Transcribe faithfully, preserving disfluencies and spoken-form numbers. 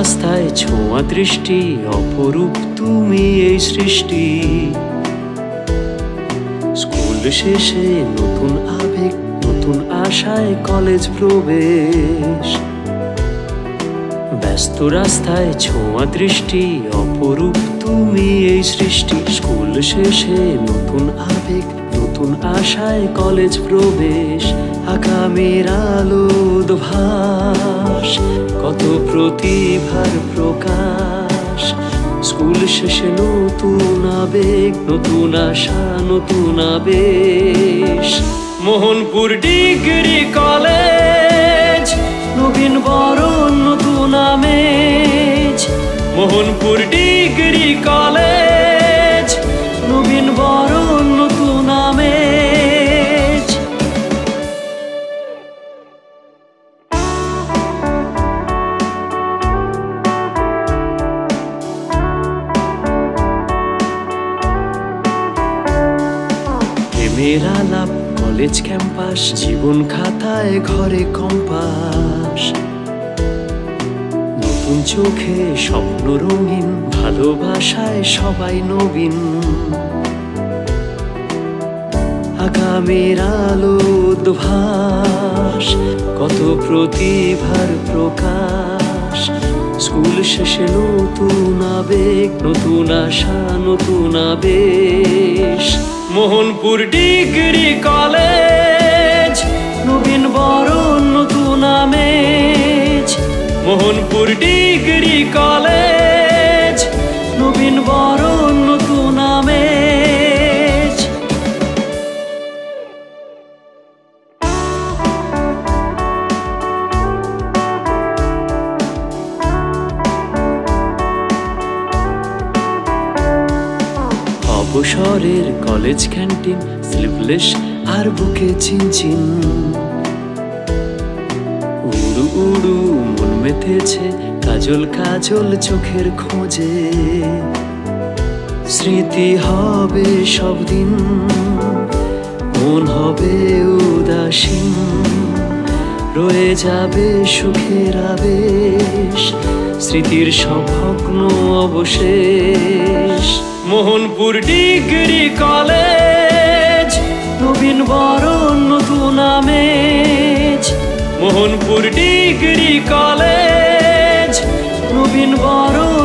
রাস্তায় ছোঁয়া দৃষ্টি, অপরূপ তুমি এই সৃষ্টি। স্কুল শেষে নতুন আবেগ, নতুন আশায় কলেজ প্রবেশ। ব্যস্ত রাস্তায় ছোঁয়া দৃষ্টি, অপরূপ তুমি এই সৃষ্টি। স্কুল শেষে নতুন আবেগ, নতুন আশায় কলেজ প্রবেশ। আগামীর আলোর ভাস, কত প্রতিভার প্রকাশ। স্কুল শেষে নতুন আবেগ, নতুন আশা, নতুন আবেশ। মোহনপুর ডিগ্রি কলেজ, নবীন বরণ নতুন আমেজ। মোহনপুর ডিগ্রি কলেজ, নবীন বরণ নতুন আমেজ। প্রেমের আলাপ, কলেজ ক্যাম্পাস, জীবন খাতায় ঘরে কম্পাস। নতুন চোখে স্বপ্ন রঙিন, ভালোবাসায় সবাই নবীন। আগামীর আলোর ভাস, কত প্রতিভার প্রকাশ। স্কুল শেষে নতুন আবেগ, নতুন আশা, নতুন আবেশ। মোহনপুর ডিগ্রি কলেজ, নবীন বরণ নতুন আমেজ। মোহনপুর ডিগ্রি কলেজ, নবীন বরণ নতুন আমেজ। অবসরের কলেজ ক্যান্টিন, স্লিভলেস আর বুকে চিনচিন। উড়ু উড়ু মন মেতেছে, কাজল কাজল চোখের খোঁজে। স্মৃতি হবে সব দিন, মন হবে উদাসীন। রয়ে যাবে সুখের আবেশ, স্মৃতির সব ভগ্ন অবশেষ। মোহনপুর ডিগ্রি কলেজ, নবীন বরণ নতুন আমেজ। মোহনপুর ডিগ্রি কলেজ, নবীন বরণ